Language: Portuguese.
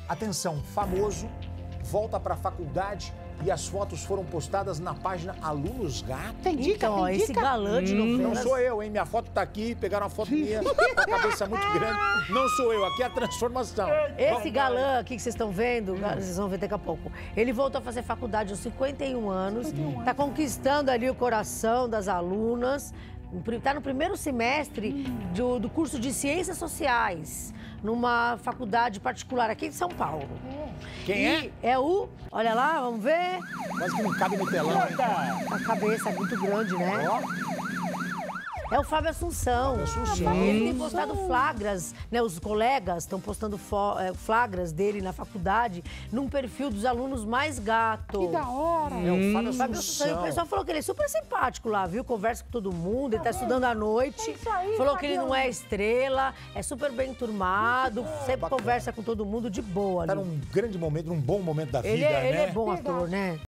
Atenção, famoso volta para a faculdade e as fotos foram postadas na página Alunos Gato. Tem dica, Então, ó, esse galã de novela. Não sou eu, hein? Minha foto tá aqui, pegaram uma foto minha com a cabeça muito grande. Não sou eu, aqui é a transformação. Esse galã aqui que vocês estão vendo, vocês vão ver daqui a pouco. Ele voltou a fazer faculdade aos 51 anos, tá conquistando ali o coração das alunas. Está no primeiro semestre do curso de Ciências Sociais, numa faculdade particular aqui de São Paulo. Quem é? É o... Olha lá, vamos ver. Quase que não cabe no telão. A cabeça é muito grande, né? É o Fábio Assunção. Ele tem postado flagras, né? Os colegas estão postando flagras dele na faculdade num perfil dos alunos mais gato. Que da hora! É o Fábio Fábio Assunção. E o pessoal falou que ele é super simpático lá, viu? Conversa com todo mundo, ele tá estudando à noite. É isso aí, falou que ele Fabião. não é estrela, é super bem turmado, sempre bacana. conversa com todo mundo de boa. Tá Ali. num grande momento, num bom momento da vida, Ele né? é bom ator, né?